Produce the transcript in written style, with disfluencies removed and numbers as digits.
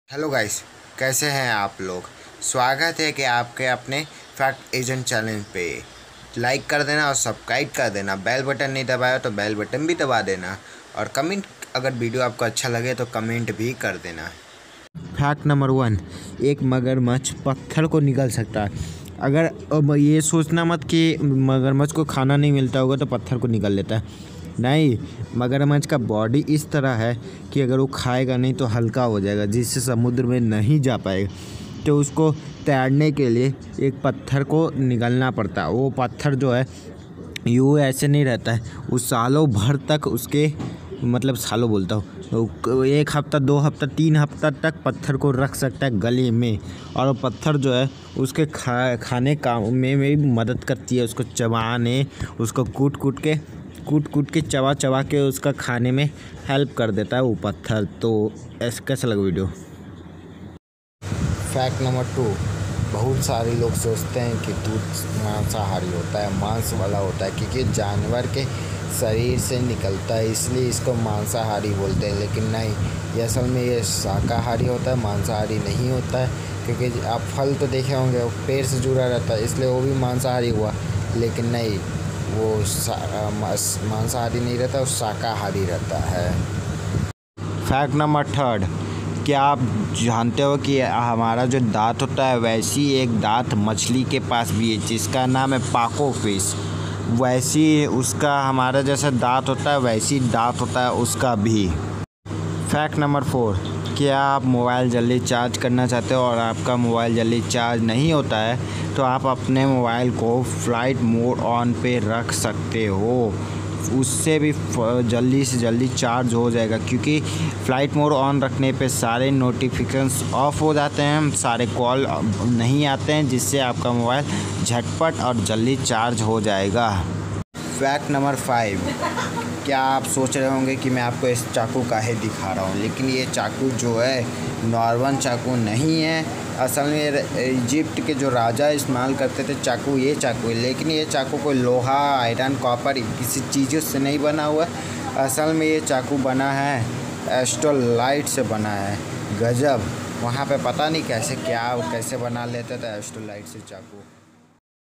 Hello guys, कैसे हैं आप लोग। स्वागत है कि आपके अपने फैक्ट एजेंट चैनल पे। लाइक कर देना और सब्सक्राइब कर देना। बेल बटन नहीं दबाया तो बेल बटन भी दबा देना और कमेंट, अगर वीडियो आपको अच्छा लगे तो कमेंट भी कर देना। फैक्ट नंबर 1, एक मगरमच्छ पत्थर को निगल सकता है। अगर अब ये सोचना मत कि मगरमच्छ को खाना नहीं मिलता होगा तो पत्थर को निगल लेता है। नहीं, मगरमच्छ का बॉडी इस तरह है कि अगर वो खाएगा नहीं तो हल्का हो जाएगा, जिससे समुद्र में नहीं जा पाएगा। तो उसको तैरने के लिए एक पत्थर को निगलना पड़ता है। वो पत्थर जो है यूँ ऐसे नहीं रहता है, वो सालों भर तक उसके सालों बोलता हूँ, तो 1 हफ्ता 2 हफ्ता 3 हफ्ता तक पत्थर को रख सकता है गले में। और वो पत्थर जो है उसके खाने काम में भी मदद करती है, उसको चबाने, उसको कूट कूट के चबा के उसका खाने में हेल्प कर देता है वो पत्थर। तो ऐसा कैसा लगा वीडियो। फैक्ट नंबर 2, बहुत सारे लोग सोचते हैं कि दूध मांसाहारी होता है, मांस वाला होता है, क्योंकि जानवर के शरीर से निकलता है, इसलिए इसको मांसाहारी बोलते हैं। लेकिन नहीं, ये असल में ये शाकाहारी होता है, मांसाहारी नहीं होता है। क्योंकि आप फल तो देखे होंगे, वो पेड़ से जुड़ा रहता है, इसलिए वो भी मांसाहारी हुआ। लेकिन नहीं, वो मांसाहारी नहीं रहता, वो शाकाहारी रहता है। फैक्ट नंबर 3, क्या आप जानते हो कि हमारा जो दांत होता है वैसी एक दांत मछली के पास भी है, जिसका नाम है पाको फिश। वैसी उसका हमारा जैसा दांत होता है वैसी दांत होता है उसका भी। फैक्ट नंबर 4, क्या आप मोबाइल जल्दी चार्ज करना चाहते हो और आपका मोबाइल जल्दी चार्ज नहीं होता है तो आप अपने मोबाइल को फ्लाइट मोड ऑन पे रख सकते हो। उससे भी जल्दी से जल्दी चार्ज हो जाएगा, क्योंकि फ़्लाइट मोड ऑन रखने पे सारे नोटिफिकेशंस ऑफ हो जाते हैं, सारे कॉल नहीं आते हैं, जिससे आपका मोबाइल झटपट और जल्दी चार्ज हो जाएगा। फैक्ट नंबर 5, क्या आप सोच रहे होंगे कि मैं आपको इस चाकू काहे दिखा रहा हूँ, लेकिन ये चाकू जो है नॉर्मल चाकू नहीं है। असल में इजिप्ट के जो राजा इस्तेमाल करते थे चाकू, ये चाकू है। लेकिन ये चाकू कोई लोहा, आयरन, कॉपर किसी चीज़ों से नहीं बना हुआ। असल में ये चाकू बना है एस्ट्रोलाइट से बना है। गजब, वहाँ पे पता नहीं कैसे बना लेते थे एस्ट्रोलाइट से चाकू।